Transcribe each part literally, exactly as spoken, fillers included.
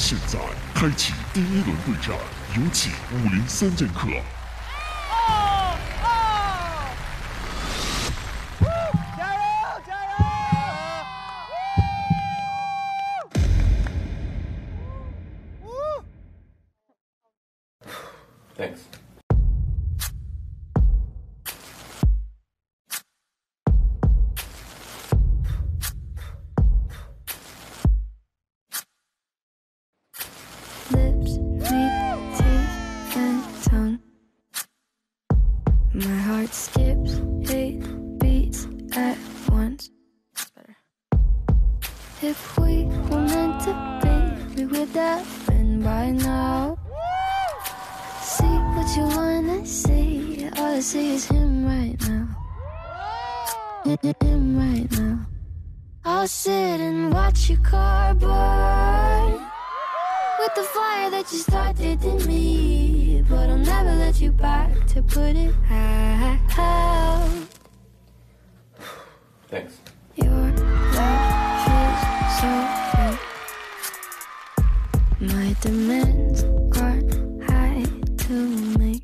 现在开启第一轮对战，有请五零三剑客。 哦哦，加油加油 ！Thanks. Lips meet teeth and tongue. My heart skips eight beats at once. That's better. If we were meant to be, we would have been by now. See what you wanna see. All I see is him right now. Him right now. I'll sit and watch your car burn with the fire that you started in me, but I'll never let you back to put it out. Thanks. Your love feels so right. My demands aren't high to make.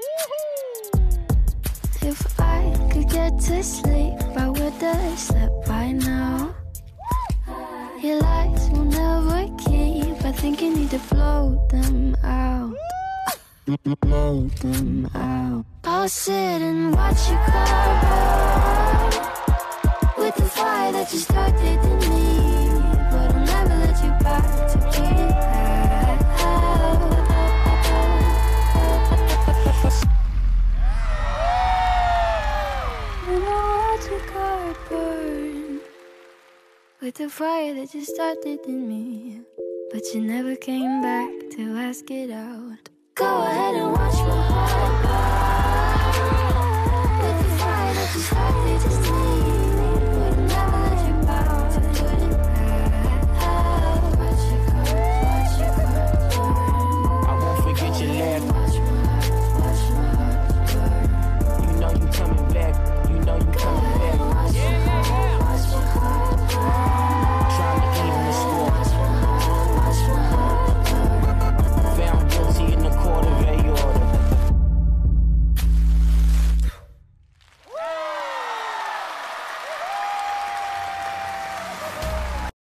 If I could get to sleep, I would have slept by now. Your lies will never keep. I think you need to blow them out. Blow them out. I'll sit and watch your car burn with the fire that you started in me, but I'll never let you back to put it out. And I'll watch your car burn with the fire that you started in me, but you never came back to ask it out. Go ahead and watch my heart burn with the fire that you started in me.